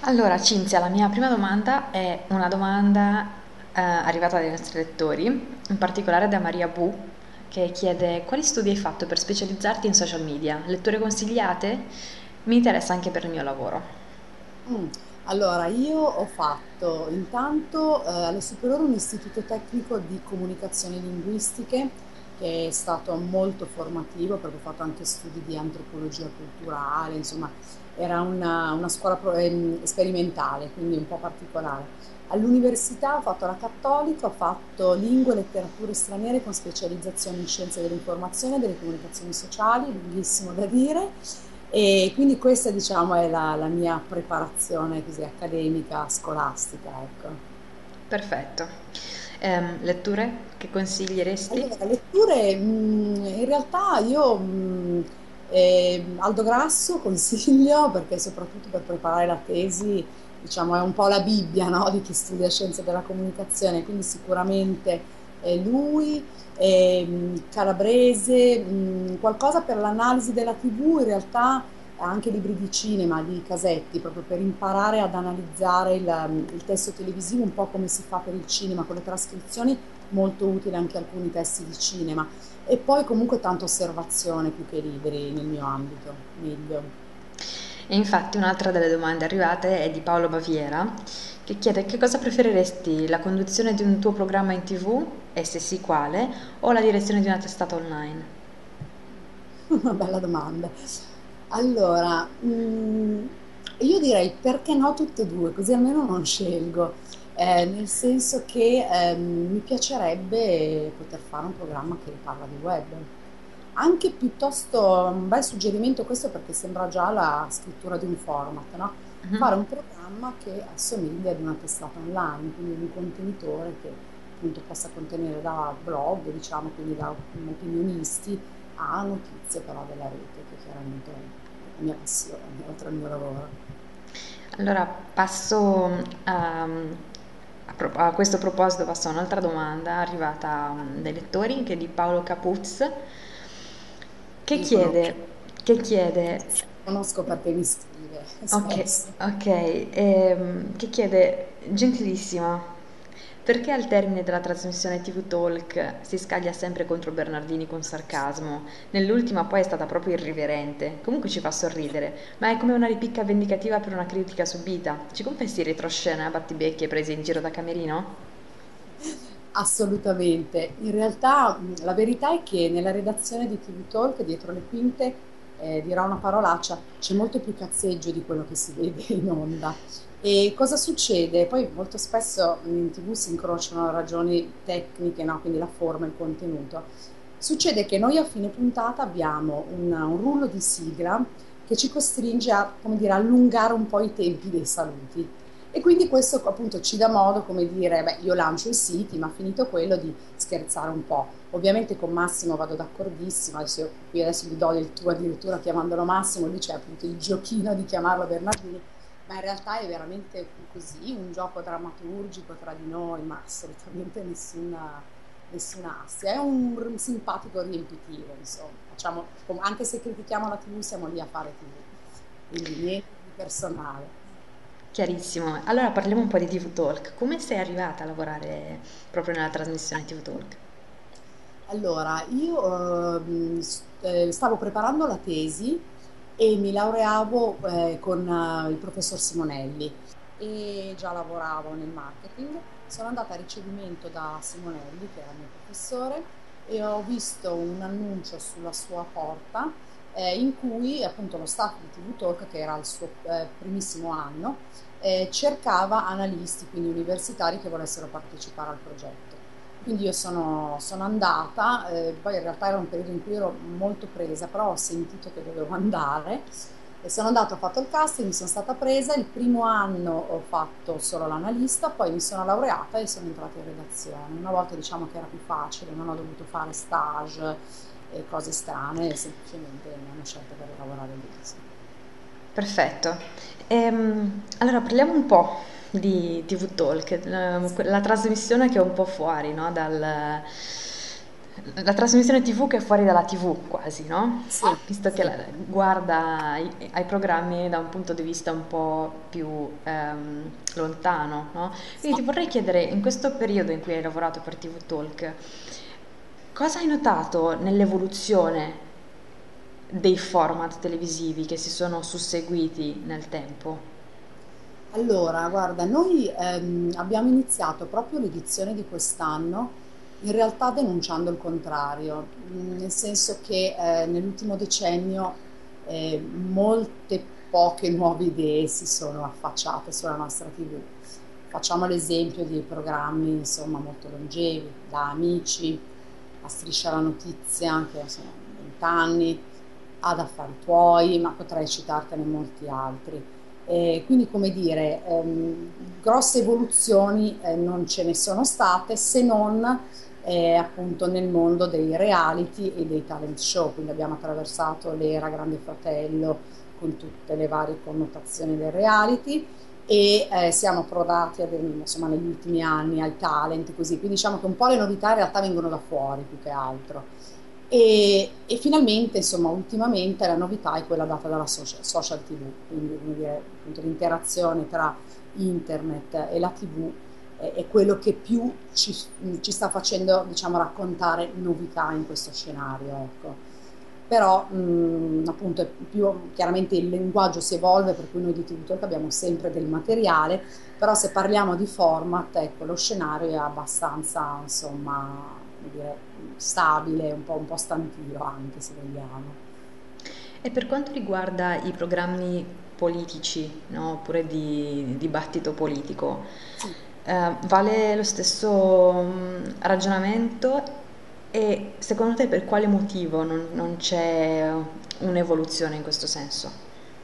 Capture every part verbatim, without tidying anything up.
Allora, Cinzia, la mia prima domanda è una domanda eh, arrivata dai nostri lettori, in particolare da Maria Bu, che chiede quali studi hai fatto per specializzarti in social media? Letture consigliate? Mi interessa anche per il mio lavoro. Mm. Allora, io ho fatto intanto eh, alle superiori un istituto tecnico di comunicazioni linguistiche che è stato molto formativo perché ho fatto anche studi di antropologia culturale, insomma, era una, una scuola pro- ehm, sperimentale, quindi un po' particolare. All'università ho fatto la Cattolica, ho fatto lingue e letterature straniere con specializzazione in scienze dell'informazione e delle comunicazioni sociali, lunghissimo da dire. E quindi questa, diciamo, è la, la mia preparazione così accademica, scolastica, ecco. Perfetto. Ehm, letture che consiglieresti? Allora, letture, mh, in realtà io mh, eh, Aldo Grasso consiglio perché soprattutto per preparare la tesi, diciamo, è un po' la Bibbia, no, di chi studia scienze della comunicazione, quindi sicuramente è lui, e, mh, Calabrese, mh, qualcosa per l'analisi della T V, in realtà anche libri di cinema, di Casetti, proprio per imparare ad analizzare il, il testo televisivo, un po' come si fa per il cinema con le trascrizioni, molto utile anche alcuni testi di cinema. E poi comunque tanta osservazione più che libri nel mio ambito, meglio. E infatti un'altra delle domande arrivate è di Paolo Baviera, che chiede che cosa preferiresti, la conduzione di un tuo programma in T V, e se sì quale, o la direzione di una testata online? Una bella domanda. Allora, mm, io direi perché no tutte e due, così almeno non scelgo. Eh, nel senso che ehm, mi piacerebbe poter fare un programma che parla di web. Anche piuttosto un bel suggerimento questo perché sembra già la scrittura di un format, no? Mhm. Fare un programma che assomiglia ad una testata online, quindi un contenitore che appunto possa contenere da blog, diciamo, quindi da opinionisti a notizie però della rete, che chiaramente è la mia passione, oltre al mio lavoro. Allora passo a, a pro- a questo proposito passo a un'altra domanda arrivata mm, dai lettori, che è di Paolo Capuz, che Io conosco, chiede, che chiede conosco perché mi scrive Ok, spesso. ok, ehm, che chiede, gentilissima, perché al termine della trasmissione T V Talk si scaglia sempre contro Bernardini con sarcasmo? Nell'ultima poi è stata proprio irriverente, comunque ci fa sorridere, ma è come una ripicca vendicativa per una critica subita. Ci confessi retroscena a battibecchi e prese in giro da Camerino? Assolutamente. In realtà mh, la verità è che nella redazione di T V Talk, dietro le quinte, eh, dirò una parolaccia, c'è molto più cazzeggio di quello che si vede in onda. E cosa succede? Poi molto spesso mh, in T V si incrociano ragioni tecniche, no? Quindi la forma, il contenuto. Succede che noi a fine puntata abbiamo un, un rullo di sigla che ci costringe a, come dire, allungare un po' i tempi dei saluti. E quindi questo appunto ci dà modo, come dire, beh, io lancio i siti, ma finito quello di scherzare un po'. Ovviamente con Massimo vado d'accordissimo, adesso io qui adesso gli do del tu addirittura chiamandolo Massimo, lì c'è appunto il giochino di chiamarlo Bernardini, ma in realtà è veramente così, un gioco drammaturgico tra di noi, ma assolutamente nessuna, nessuna assia. È un simpatico riempitivo, insomma. Facciamo, anche se critichiamo la T V, siamo lì a fare T V, quindi niente di personale. Chiarissimo. Allora parliamo un po' di T V Talk. Come sei arrivata a lavorare proprio nella trasmissione T V Talk? Allora, io ehm, s- eh, stavo preparando la tesi e mi laureavo eh, con eh, il professor Simonelli e già lavoravo nel marketing. Sono andata a ricevimento da Simonelli, che era il mio professore, e ho visto un annuncio sulla sua porta eh, in cui appunto lo staff di T V Talk, che era il suo eh, primissimo anno, eh, cercava analisti, quindi universitari che volessero partecipare al progetto. Quindi io sono, sono andata, eh, poi in realtà era un periodo in cui ero molto presa, però ho sentito che dovevo andare e sono andata, ho fatto il casting, mi sono stata presa, il primo anno ho fatto solo l'analista, poi mi sono laureata e sono entrata in redazione. Una volta diciamo che era più facile, non ho dovuto fare stage e cose strane, semplicemente mi hanno scelto per lavorare lì. Sì. Perfetto. Ehm, allora parliamo un po' di T V Talk, eh, que- la trasmissione che è un po' fuori, no, dal, la trasmissione T V che è fuori dalla T V quasi, no? Sì, Visto che sì. la- guarda ai, ai programmi da un punto di vista un po' più ehm, lontano, no? Quindi ti vorrei chiedere, in questo periodo in cui hai lavorato per T V Talk, cosa hai notato nell'evoluzione dei format televisivi che si sono susseguiti nel tempo? Allora, guarda, noi ehm, abbiamo iniziato proprio l'edizione di quest'anno in realtà denunciando il contrario, mh, nel senso che eh, nell'ultimo decennio eh, molte poche nuove idee si sono affacciate sulla nostra T V. Facciamo l'esempio di programmi insomma molto longevi, da Amici a Striscia la Notizia, che sono venti anni, ad Affari Tuoi, ma potrei citartene molti altri. Eh, quindi, come dire, ehm, grosse evoluzioni eh, non ce ne sono state se non eh, appunto nel mondo dei reality e dei talent show. Quindi abbiamo attraversato l'era Grande Fratello con tutte le varie connotazioni del reality e eh, siamo approdati ad- insomma, negli ultimi anni al talent, così. Quindi diciamo che un po' le novità in realtà vengono da fuori più che altro. E, e finalmente, insomma, ultimamente la novità è quella data dalla social, social T V, quindi come dire, appunto, l'interazione tra internet e la T V è, è quello che più ci, ci sta facendo, diciamo, raccontare novità in questo scenario, ecco. Però, mh, appunto, è più chiaramente il linguaggio si evolve, per cui noi di T V Talk abbiamo sempre del materiale, però se parliamo di format, ecco, lo scenario è abbastanza, insomma, come dire, stabile, un po', un po' stantino anche, se vogliamo. E per quanto riguarda i programmi politici, no, oppure di dibattito politico, Sì. eh, vale lo stesso mm, ragionamento e secondo te per quale motivo non, non c'è un'evoluzione in questo senso?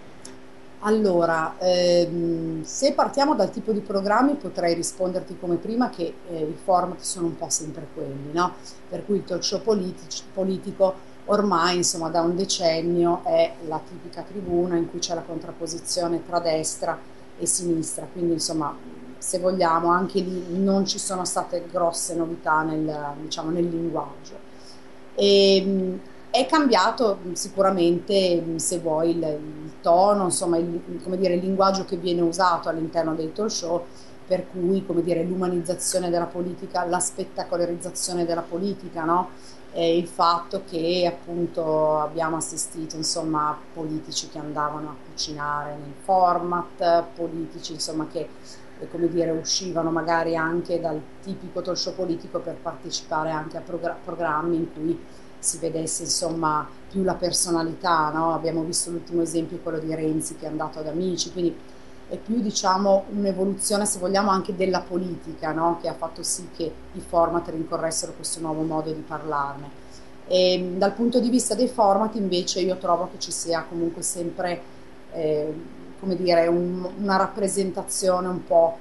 Allora, ehm, se partiamo dal tipo di programmi potrei risponderti come prima che eh, i format sono un po' sempre quelli, no? Per cui il talk show politici- politico ormai, insomma, da un decennio è la tipica tribuna in cui c'è la contrapposizione tra destra e sinistra, quindi insomma, se vogliamo, anche lì non ci sono state grosse novità nel, diciamo, nel linguaggio. E, mh, è cambiato mh, sicuramente, mh, se vuoi, il, il tono, insomma, il, come dire, il linguaggio che viene usato all'interno dei talk show, per cui, come dire, l'umanizzazione della politica, la spettacolarizzazione della politica, no? E il fatto che appunto abbiamo assistito, insomma, a politici che andavano a cucinare nel format, politici, insomma, che eh, come dire, uscivano magari anche dal tipico talk show politico per partecipare anche a progra- programmi in cui si vedesse insomma più la personalità, no? Abbiamo visto l'ultimo esempio, quello di Renzi che è andato ad Amici, quindi è più diciamo un'evoluzione, se vogliamo, anche della politica, no? Che ha fatto sì che i format rincorressero questo nuovo modo di parlarne. E, dal punto di vista dei format invece io trovo che ci sia comunque sempre eh, come dire, un- una rappresentazione un po'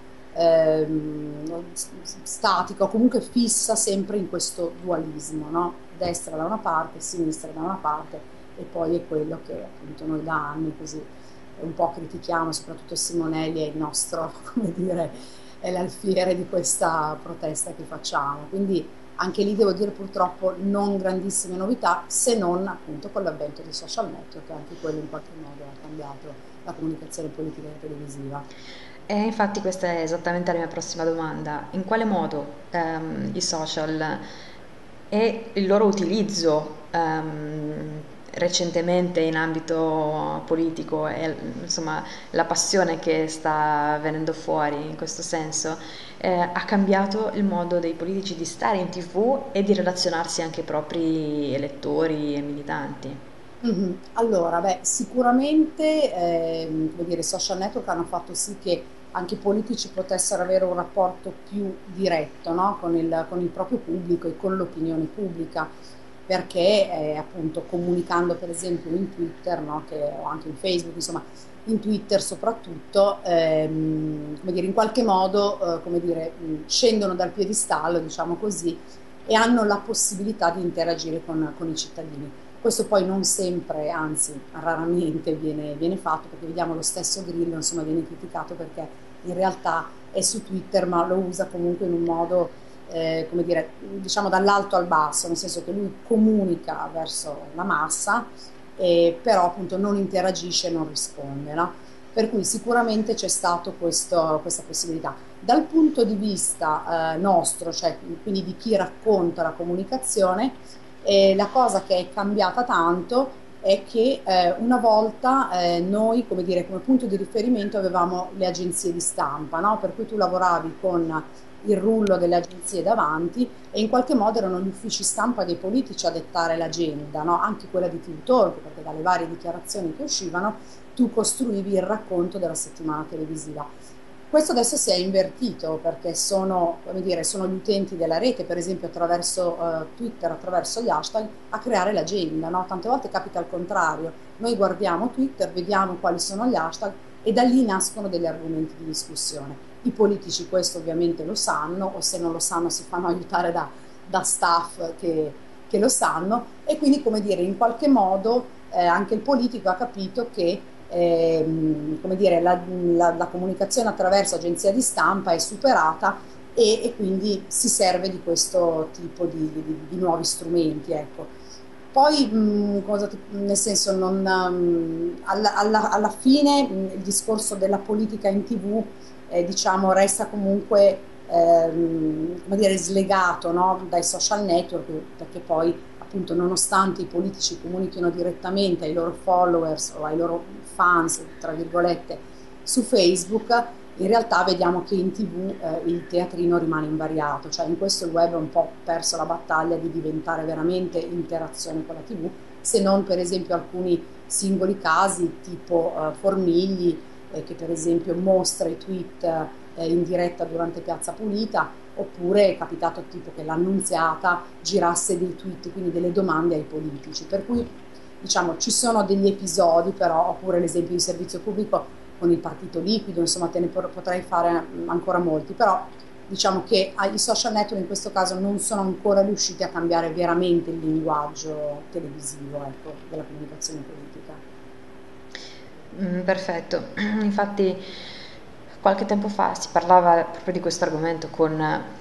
ehm, statica o comunque fissa sempre in questo dualismo, no? Destra da una parte, sinistra da una parte e poi è quello che appunto noi da anni così un po' critichiamo, soprattutto Simonelli è il nostro, come dire, è l'alfiere di questa protesta che facciamo. Quindi anche lì devo dire purtroppo non grandissime novità, se non appunto con l'avvento dei social network, che anche quello in qualche modo ha cambiato la comunicazione politica e televisiva. E infatti questa è esattamente la mia prossima domanda. In quale modo ehm, i social e il loro utilizzo ehm, recentemente in ambito politico e insomma la passione che sta venendo fuori in questo senso eh, ha cambiato il modo dei politici di stare in T V e di relazionarsi anche ai propri elettori e militanti? Mhm. Allora, beh, sicuramente ehm, come dire, i social network hanno fatto sì che anche i politici potessero avere un rapporto più diretto, no? Con il, con il proprio pubblico e con l'opinione pubblica, perché eh, appunto comunicando per esempio in Twitter, no? Che, o anche in Facebook, insomma, in Twitter soprattutto, ehm, come dire, in qualche modo, eh, come dire, mh, scendono dal piedistallo, diciamo così, e hanno la possibilità di interagire con con i cittadini. Questo poi non sempre, anzi raramente viene, viene fatto, perché vediamo lo stesso Grillo, insomma, viene criticato perché in realtà è su Twitter, ma lo usa comunque in un modo eh, come dire, diciamo dall'alto al basso, nel senso che lui comunica verso la massa, eh, però appunto non interagisce, non risponde, no? Per cui sicuramente c'è stato questo- questa possibilità. Dal punto di vista eh, nostro, cioè quindi di chi racconta la comunicazione, eh, la cosa che è cambiata tanto è che eh, una volta eh, noi, come dire, come punto di riferimento avevamo le agenzie di stampa, no? Per cui tu lavoravi con il rullo delle agenzie davanti e in qualche modo erano gli uffici stampa dei politici a dettare l'agenda, no? Anche quella di T V Talk, perché dalle varie dichiarazioni che uscivano tu costruivi il racconto della settimana televisiva. Questo adesso si è invertito perché sono, come dire, sono gli utenti della rete, per esempio attraverso eh, Twitter, attraverso gli hashtag, a creare l'agenda, no? Tante volte capita al contrario, noi guardiamo Twitter, vediamo quali sono gli hashtag e da lì nascono degli argomenti di discussione. I politici questo ovviamente lo sanno, o se non lo sanno si fanno aiutare da, da staff che, che lo sanno, e quindi, come dire, in qualche modo eh, anche il politico ha capito che ehm, come dire, la, la- la comunicazione attraverso agenzia di stampa è superata e, e quindi si serve di questo tipo di, di- di nuovi strumenti, ecco. Poi, mh, cosa ti- nel senso, non, mh, alla, alla- alla fine mh, il discorso della politica in T V, eh, diciamo, resta comunque ehm, come dire, slegato, no, dai social network, perché poi, appunto, nonostante i politici comunichino direttamente ai loro followers o ai loro fans, tra virgolette, su Facebook, in realtà vediamo che in T V eh, il teatrino rimane invariato, cioè in questo il web ha un po' perso la battaglia di diventare veramente interazione con la T V, se non per esempio alcuni singoli casi tipo eh, Formigli, eh, che per esempio mostra i tweet eh, in diretta durante Piazza Pulita, oppure è capitato tipo che l'Annunziata girasse dei tweet, quindi delle domande ai politici. Per cui diciamo ci sono degli episodi, però, oppure l'esempio di servizio pubblico con il partito liquido, insomma te ne potrei fare ancora molti, però diciamo che i social network in questo caso non sono ancora riusciti a cambiare veramente il linguaggio televisivo, ecco, della comunicazione politica. Mm, perfetto, infatti qualche tempo fa si parlava proprio di questo argomento con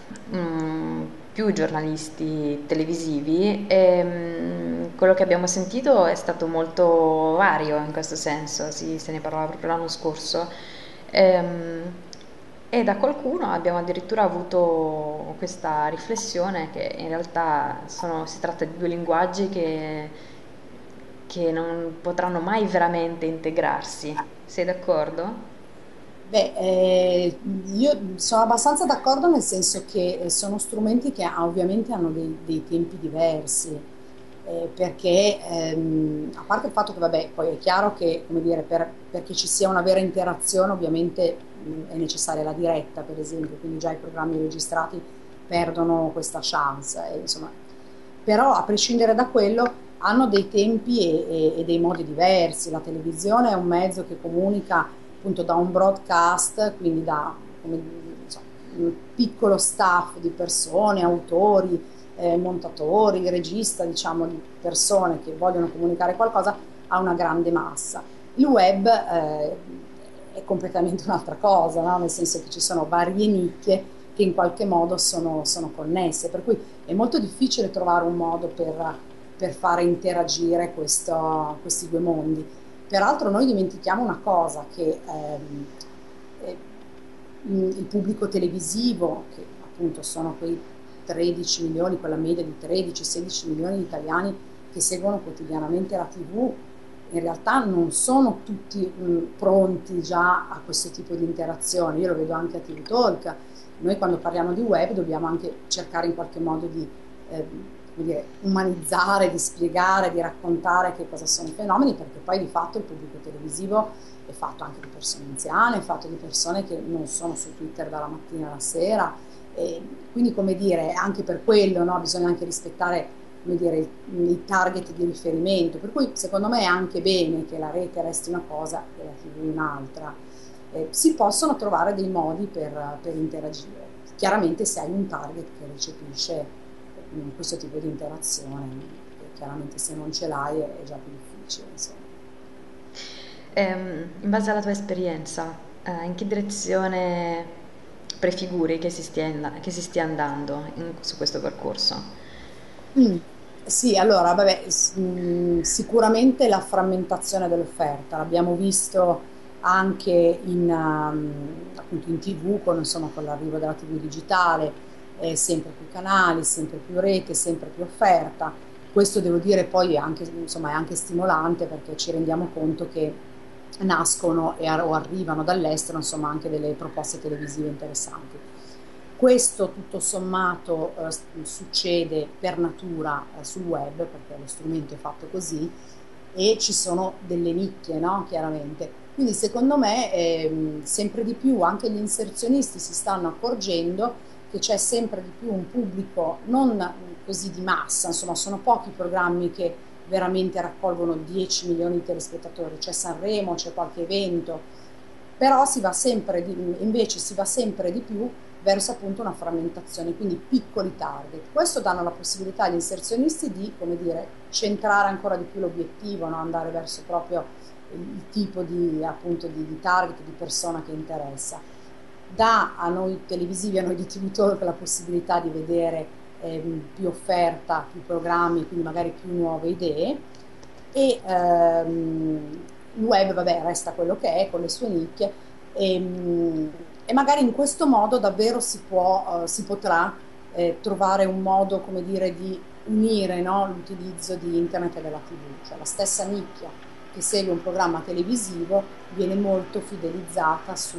mm, più giornalisti televisivi e mm, quello che abbiamo sentito è stato molto vario in questo senso, si- se ne parlava proprio l'anno scorso. Ehm, e da qualcuno abbiamo addirittura avuto questa riflessione che in realtà sono- si tratta di due linguaggi che che non potranno mai veramente integrarsi. Sei d'accordo? Beh, eh, io sono abbastanza d'accordo nel senso che eh, sono strumenti che ah, ovviamente hanno dei, dei tempi diversi, eh, perché ehm, a parte il fatto che, vabbè, poi è chiaro che, come dire, per- perché ci sia una vera interazione, ovviamente mh, è necessaria la diretta, per esempio, quindi già i programmi registrati perdono questa chance, eh, insomma. Però a prescindere da quello hanno dei tempi e, e- e dei modi diversi. La televisione è un mezzo che comunica appunto da un broadcast, quindi da come, non so, un piccolo staff di persone, autori, eh, montatori, regista, diciamo, di persone che vogliono comunicare qualcosa a una grande massa. Il web eh, è completamente un'altra cosa, no? Nel senso che ci sono varie nicchie che in qualche modo sono, sono connesse, per cui è molto difficile trovare un modo per, per fare interagire questo- questi due mondi. Peraltro noi dimentichiamo una cosa, che ehm, eh, il pubblico televisivo, che appunto sono quei tredici milioni, quella media di tredici sedici milioni di italiani che seguono quotidianamente la T V, in realtà non sono tutti mh, pronti già a questo tipo di interazione. Io lo vedo anche a T V Talk. Noi quando parliamo di web dobbiamo anche cercare in qualche modo di eh, come dire, umanizzare, di spiegare, di raccontare che cosa sono i fenomeni, perché poi di fatto il pubblico televisivo è fatto anche di persone anziane, è fatto di persone che non sono su Twitter dalla mattina alla sera, e quindi, come dire, anche per quello, no, bisogna anche rispettare, come dire, i, i target di riferimento, per cui secondo me è anche bene che la rete resti una cosa e la T V un'altra. Eh, si possono trovare dei modi per, per interagire, chiaramente se hai un target che recepisce mm, questo tipo di interazione, e chiaramente se non ce l'hai è, è già più difficile, insomma. Ehm, in base alla tua esperienza, eh, in che direzione prefiguri che si stia, che si stia andando in- su questo percorso? Mm. Sì, allora, vabbè, s- mh, sicuramente la frammentazione dell'offerta, l'abbiamo visto anche in, um, appunto in T V, con, insomma, con l'arrivo della T V digitale, eh, sempre più canali, sempre più rete, sempre più offerta. Questo devo dire poi è anche, insomma, è anche stimolante perché ci rendiamo conto che nascono e, o arrivano dall'estero, insomma, anche delle proposte televisive interessanti. Questo tutto sommato eh, succede per natura eh, sul web, perché lo strumento è fatto così, e ci sono delle nicchie, no? Chiaramente. Quindi secondo me ehm, sempre di più anche gli inserzionisti si stanno accorgendo che c'è sempre di più un pubblico non così di massa, insomma sono pochi programmi che veramente raccolgono dieci milioni di telespettatori, c'è Sanremo, c'è qualche evento, però si va sempre di, invece si va sempre di più verso appunto una frammentazione, quindi piccoli target. Questo danno la possibilità agli inserzionisti di, come dire, centrare ancora di più l'obiettivo, no? Andare verso proprio il, il tipo di, appunto, di, di target, di persona che interessa. Dà a noi televisivi, a noi di T V Talk la possibilità di vedere ehm, più offerta, più programmi, quindi magari più nuove idee e ehm, il web, vabbè, resta quello che è con le sue nicchie e, mm, e magari in questo modo davvero si può, eh, si potrà eh, trovare un modo, come dire, di unire, no, l'utilizzo di internet e della T V, cioè la stessa nicchia che segue un programma televisivo viene molto fidelizzata su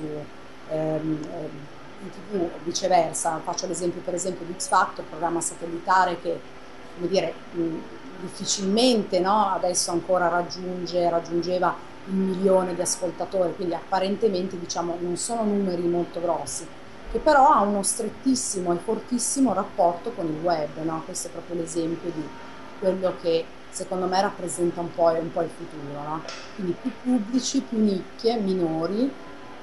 ehm, ehm, in T V o viceversa. Faccio l'esempio per esempio di X Factor, programma satellitare che, come dire, mh, difficilmente, no, adesso ancora raggiunge, raggiungeva il milione di ascoltatori, quindi apparentemente diciamo non sono numeri molto grossi, che però ha uno strettissimo e fortissimo rapporto con il web, no? Questo è proprio l'esempio di quello che secondo me rappresenta un po', un po' il futuro, no? Quindi più pubblici, più nicchie, minori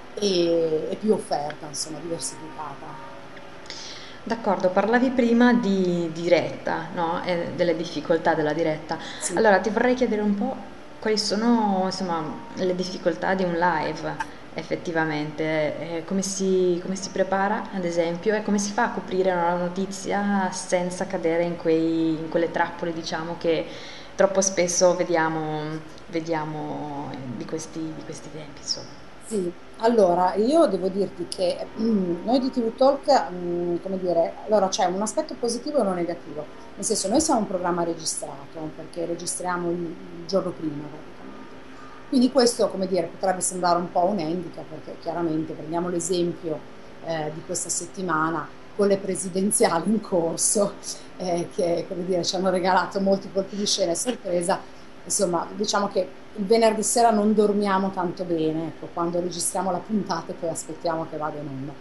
e, e più offerta, insomma, diversificata. D'accordo, parlavi prima di diretta, no? E delle difficoltà della diretta. Sì. Allora, ti vorrei chiedere un po' quali sono, insomma, le difficoltà di un live, effettivamente. Eh, come si, come si prepara, ad esempio, e come si fa a coprire una notizia senza cadere in quei- in quelle trappole, diciamo, che troppo spesso vediamo, vediamo di questi, di questi tempi, insomma. Sì, allora io devo dirti che mm, noi di T V Talk, mm, come dire, allora c'è un aspetto positivo e uno negativo, nel senso noi siamo un programma registrato perché registriamo il, il giorno prima praticamente. Quindi questo, come dire, potrebbe sembrare un po' un handicap perché chiaramente prendiamo l'esempio eh, di questa settimana con le presidenziali in corso eh, che, come dire, ci hanno regalato molti colpi di scena e sorpresa. Insomma, diciamo che il venerdì sera non dormiamo tanto bene, ecco, quando registriamo la puntata e poi aspettiamo che vada in onda.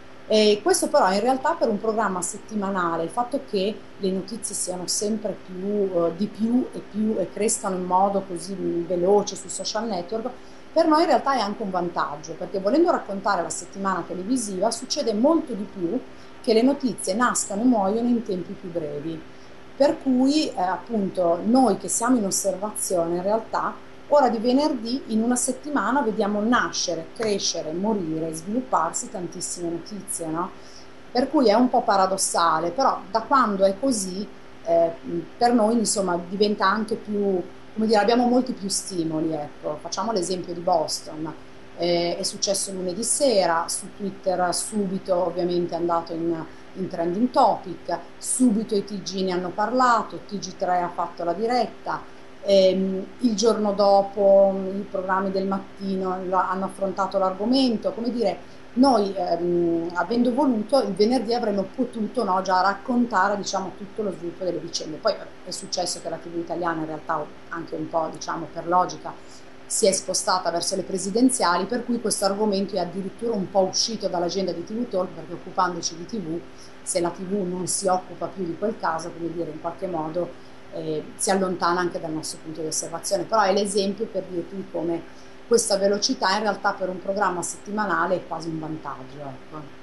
E questo però in realtà per un programma settimanale, il fatto che le notizie siano sempre più, eh, di più e più e crescano in modo così veloce sui social network, per noi in realtà è anche un vantaggio, perché volendo raccontare la settimana televisiva succede molto di più che le notizie nascano e muoiono in tempi più brevi. Per cui eh, appunto noi che siamo in osservazione in realtà ora di venerdì in una settimana vediamo nascere, crescere, morire, svilupparsi tantissime notizie, no? Per cui è un po' paradossale, però da quando è così eh, per noi insomma diventa anche più, come dire, abbiamo molti più stimoli, ecco. Facciamo l'esempio di Boston. Eh, è successo lunedì sera, su Twitter subito ovviamente è andato in, in trending topic, subito i T G ne hanno parlato, T G tre ha fatto la diretta, ehm, il giorno dopo i programmi del mattino la- hanno affrontato l'argomento, come dire, noi ehm, avendo voluto il venerdì avremmo potuto, no, già raccontare diciamo, tutto lo sviluppo delle vicende. Poi eh, è successo che la T V italiana in realtà anche un po' diciamo, per logica si è spostata verso le presidenziali, per cui questo argomento è addirittura un po' uscito dall'agenda di T V Talk, perché occupandoci di T V, se la T V non si occupa più di quel caso, come dire, in qualche modo eh, si allontana anche dal nostro punto di osservazione. Però è l'esempio per dirti di come questa velocità in realtà per un programma settimanale è quasi un vantaggio. Ecco.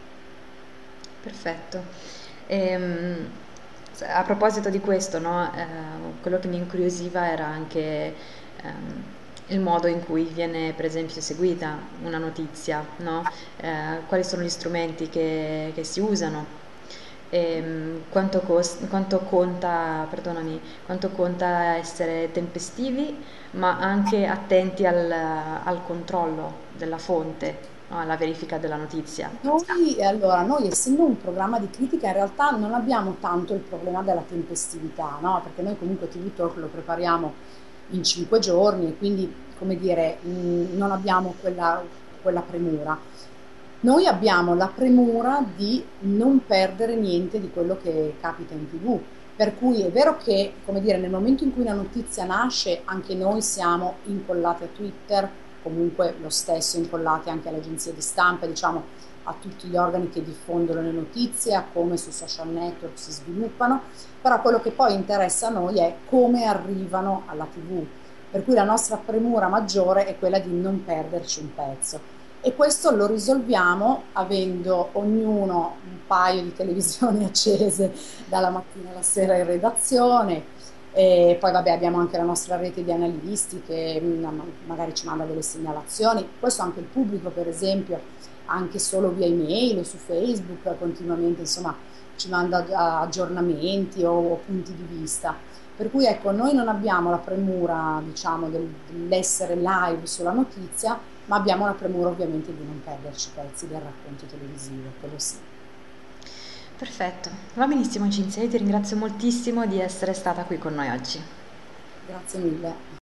Perfetto. Ehm, a proposito di questo, no, eh, quello che mi incuriosiva era anche ehm, il modo in cui viene per esempio seguita una notizia, no? Eh, quali sono gli strumenti che, che si usano, e, quanto, cos- quanto conta, perdonami, quanto conta essere tempestivi, ma anche attenti al, al controllo della fonte, no? Alla verifica della notizia. Noi, allora, noi essendo un programma di critica in realtà non abbiamo tanto il problema della tempestività, no? Perché noi comunque T V Talk lo prepariamo in cinque giorni e quindi, come dire, mh, non abbiamo quella, quella premura. Noi abbiamo la premura di non perdere niente di quello che capita in T V. Per cui è vero che, come dire, nel momento in cui una notizia nasce, anche noi siamo incollati a Twitter, comunque lo stesso incollati anche alle agenzie di stampa, diciamo a tutti gli organi che diffondono le notizie, a come sui social network si sviluppano, però quello che poi interessa a noi è come arrivano alla T V. Per cui la nostra premura maggiore è quella di non perderci un pezzo. E questo lo risolviamo avendo ognuno un paio di televisioni accese dalla mattina alla sera in redazione. E poi vabbè abbiamo anche la nostra rete di analisti che mm, magari ci manda delle segnalazioni. Questo anche il pubblico, per esempio, anche solo via email o su Facebook, continuamente insomma ci manda aggiornamenti o, o punti di vista. Per cui ecco, noi non abbiamo la premura, diciamo, del- dell'essere live sulla notizia, ma abbiamo la premura ovviamente di non perderci pezzi del racconto televisivo, quello sì. Perfetto, va benissimo Cinzia, io ti ringrazio moltissimo di essere stata qui con noi oggi. Grazie mille.